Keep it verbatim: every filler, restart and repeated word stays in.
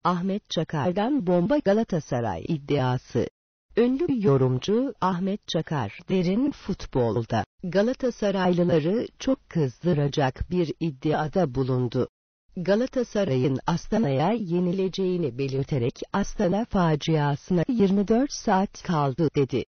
Ahmet Çakar'dan bomba Galatasaray iddiası. Ünlü yorumcu Ahmet Çakar, derin futbolda Galatasaraylıları çok kızdıracak bir iddiada bulundu. Galatasaray'ın Astana'ya yenileceğini belirterek Astana faciasına yirmi dört saat kaldı dedi.